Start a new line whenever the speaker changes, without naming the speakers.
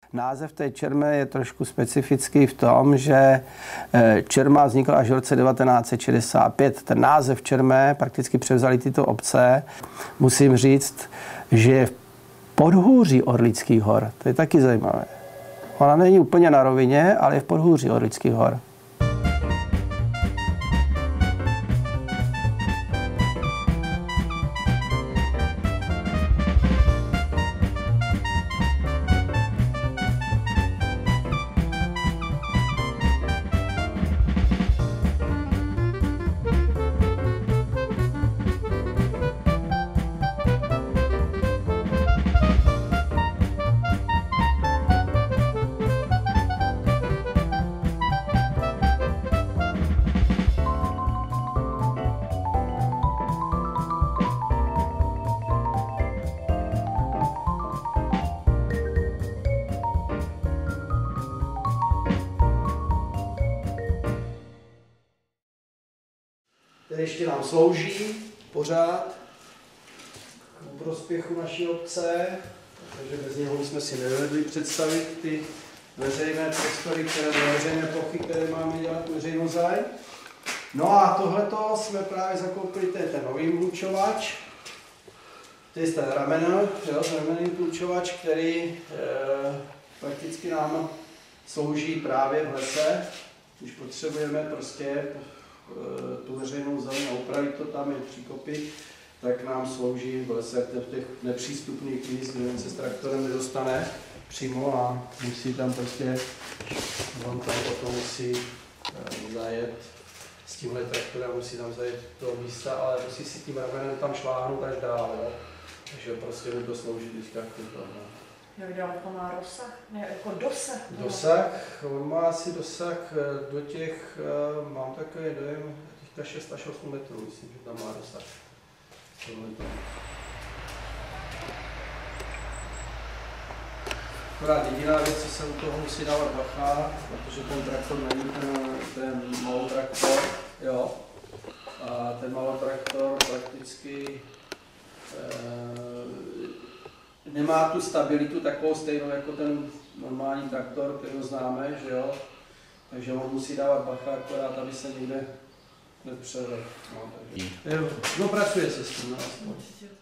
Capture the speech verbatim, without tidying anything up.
Název té čerme je trošku specifický v tom, že Čerma vznikla až v roce devatenáct set šedesát pět. Ten název Čermé prakticky převzali tyto obce. Musím říct, že je v podhůří Orlických hor. To je taky zajímavé. Ona není úplně na rovině, ale je v podhůří Orlických hor. Který ještě nám slouží pořád k prospěchu naší obce, takže bez něho jsme si nevedli představit ty veřejné prostory, které, veřejné plochy, které máme dělat veřejnou zájem. No a tohleto jsme právě zakoupili, to je ten nový vlučovač, to je ten rameno, ramenný vlučovač, který e, prakticky nám slouží právě v lese, když potřebujeme prostě tu veřejnou zeleň a upravit to tam, je příkopy, tak nám slouží v lese v těch nepřístupných míst, kde se s traktorem nedostane přímo a musí tam prostě, on tam potom musí zajet s tímhle traktorem, musí tam zajet do toho místa, ale musí si tím ramenem tam šláhnout až dál, jo? Takže prostě mi to slouží teďka k tomu.
Jak daleko má rozsah? Ne, jako dosah?
Dosah, on má asi dosah do těch, mám takový dojem, teďka šest až osm metrů, myslím, že tam má dosah. Akorát jediná věc, co se u toho musí dávat bacha, protože ten traktor není ten, ten malotraktor, jo. A ten malotraktor prakticky e, nemá tu stabilitu takovou stejnou jako ten normální traktor, který ho známe, že jo. Takže on musí dávat bacha, akorát, aby se někde nepřevedl. No, takže... no, pracuje se s tím. No,